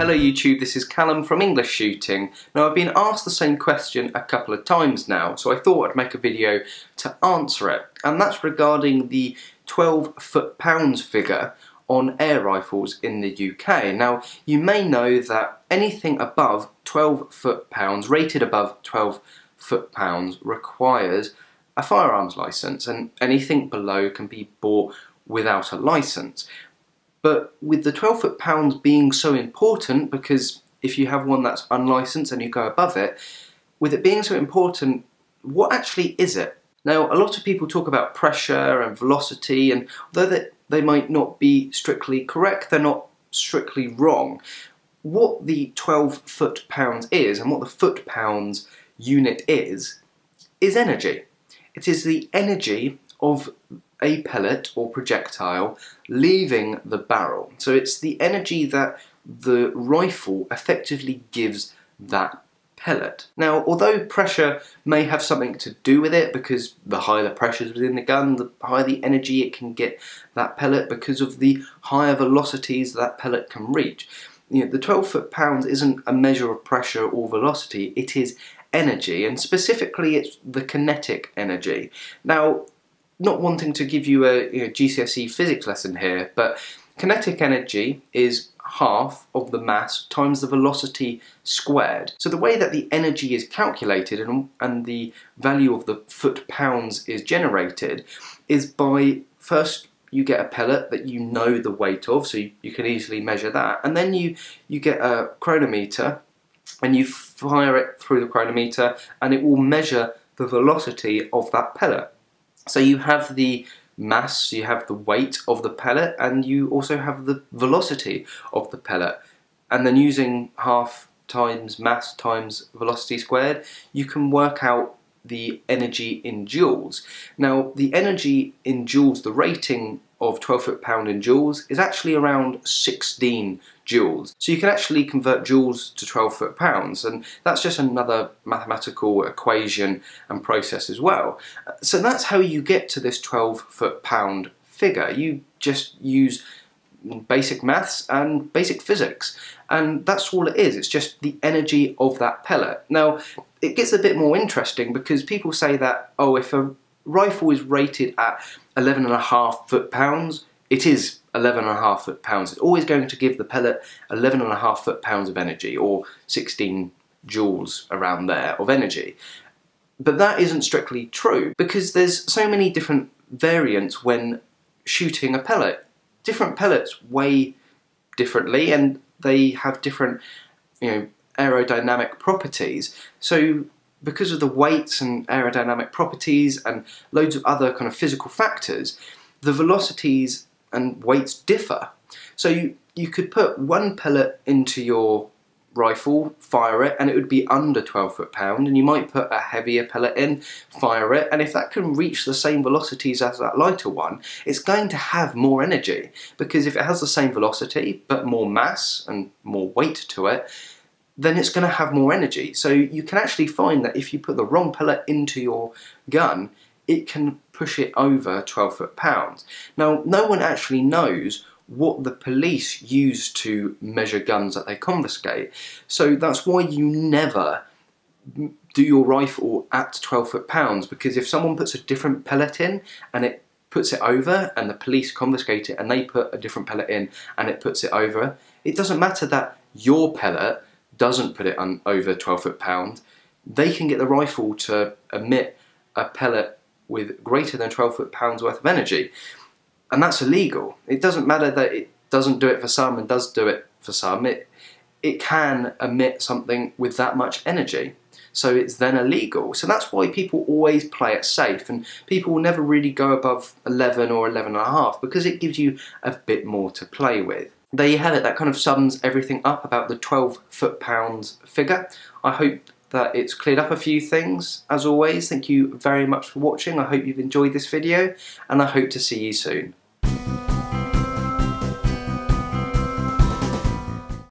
Hello YouTube, this is Callum from English Shooting. Now I've been asked the same question a couple of times now, so I thought I'd make a video to answer it. And that's regarding the 12 foot-pounds figure on air rifles in the UK. Now you may know that anything above 12 foot-pounds, rated above 12 foot-pounds, requires a firearms licence, and anything below can be bought without a licence. But with the 12 foot-pounds being so important, because if you have one that's unlicensed and you go above it, with it being so important, what actually is it? Now, a lot of people talk about pressure and velocity, and although they might not be strictly correct, they're not strictly wrong. What the 12 foot-pounds is, and what the foot-pounds unit is energy. It is the energy of a pellet or projectile leaving the barrel. So it's the energy that the rifle effectively gives that pellet. Now, although pressure may have something to do with it, because the higher the pressure is within the gun, the higher the energy it can get that pellet because of the higher velocities that pellet can reach. You know, the 12 foot-pounds isn't a measure of pressure or velocity, it is energy, and specifically it's the kinetic energy. Now, not wanting to give you a GCSE physics lesson here, but kinetic energy is half of the mass times the velocity squared. So the way that the energy is calculated and the value of the foot-pounds is generated is by, first you get a pellet that you know the weight of, so you can easily measure that, and then you get a chronometer and you fire it through the chronometer and it will measure the velocity of that pellet. So you have the mass, you have the weight of the pellet, and you also have the velocity of the pellet. And then using half times mass times velocity squared, you can work out the energy in joules. Now, the energy in joules, the rating of 12 foot-pound in joules, is actually around 16 joules. So you can actually convert joules to 12 foot-pounds, and that's just another mathematical equation and process as well. So that's how you get to this 12 foot-pound figure. You just use basic maths and basic physics, and that's all it is. It's just the energy of that pellet. Now, it gets a bit more interesting because people say that, oh, if a rifle is rated at 11.5 foot-pounds, it is 11.5 foot-pounds. It's always going to give the pellet 11.5 foot-pounds of energy, or 16 joules around there of energy. But that isn't strictly true, because there's so many different variants when shooting a pellet. Different pellets weigh differently and they have different, aerodynamic properties. So because of the weights and aerodynamic properties and loads of other kind of physical factors, the velocities and weights differ. So you could put one pellet into your rifle, fire it, and it would be under 12 foot-pound, and you might put a heavier pellet in, fire it, and if that can reach the same velocities as that lighter one, it's going to have more energy, because if it has the same velocity but more mass and more weight to it, then it's going to have more energy. So you can actually find that if you put the wrong pellet into your gun, it can push it over 12 foot-pounds. Now, no one actually knows what the police use to measure guns that they confiscate. So that's why you never do your rifle at 12 foot-pounds, because if someone puts a different pellet in and it puts it over, and the police confiscate it and they put a different pellet in and it puts it over, it doesn't matter that your pellet doesn't put it on over 12 foot-pound. They can get the rifle to emit a pellet with greater than 12 foot-pounds worth of energy. And that's illegal. It doesn't matter that it doesn't do it for some and does do it for some. It can emit something with that much energy. So it's then illegal. So that's why people always play it safe, and people will never really go above 11 or 11.5 because it gives you a bit more to play with. There you have it. That kind of sums everything up about the 12 foot-pounds figure. I hope that it's cleared up a few things. As always, thank you very much for watching. I hope you've enjoyed this video, and I hope to see you soon.